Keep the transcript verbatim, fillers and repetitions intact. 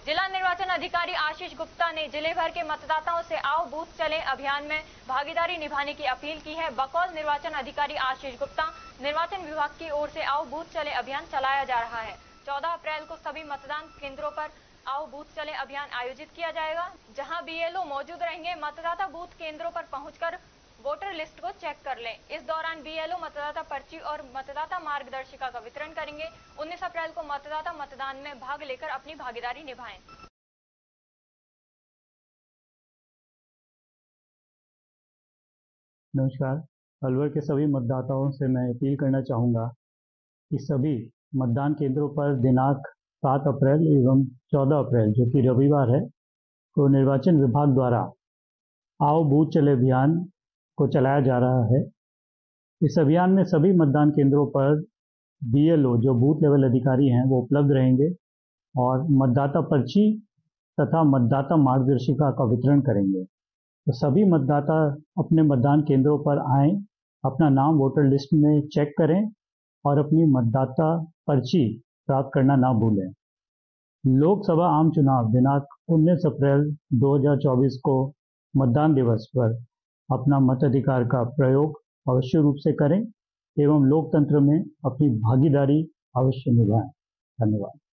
जिला निर्वाचन अधिकारी आशीष गुप्ता ने जिले भर के मतदाताओं से आओ बूथ चले अभियान में भागीदारी निभाने की अपील की है। बकौल निर्वाचन अधिकारी आशीष गुप्ता, निर्वाचन विभाग की ओर से आओ बूथ चले अभियान चलाया जा रहा है। चौदह अप्रैल को सभी मतदान केंद्रों पर आओ बूथ चले अभियान आयोजित किया जाएगा, जहां बीएलओ मौजूद रहेंगे। मतदाता बूथ केंद्रों पर पहुंचकर वोटर लिस्ट को चेक कर लें। इस दौरान बीएलओ मतदाता पर्ची और मतदाता मार्गदर्शिका का वितरण करेंगे। उन्नीस अप्रैल को मतदाता मतदान में भाग लेकर अपनी भागीदारी निभाएं। नमस्कार। अलवर के सभी मतदाताओं से मैं अपील करना चाहूँगा कि सभी मतदान केंद्रों पर दिनांक सात अप्रैल एवं चौदह अप्रैल जो कि रविवार है को निर्वाचन विभाग द्वारा आओ बूथ चले अभियान को चलाया जा रहा है। इस अभियान में सभी मतदान केंद्रों पर बीएलओ जो बूथ लेवल अधिकारी हैं वो उपलब्ध रहेंगे और मतदाता पर्ची तथा मतदाता मार्गदर्शिका का वितरण करेंगे। तो सभी मतदाता अपने मतदान केंद्रों पर आएं, अपना नाम वोटर लिस्ट में चेक करें और अपनी मतदाता पर्ची प्राप्त करना ना भूलें। लोकसभा आम चुनाव दिनांक उन्नीस अप्रैल दो हज़ार चौबीस को मतदान दिवस पर अपना मताधिकार का प्रयोग अवश्य रूप से करें एवं लोकतंत्र में अपनी भागीदारी अवश्य निभाएं। धन्यवाद।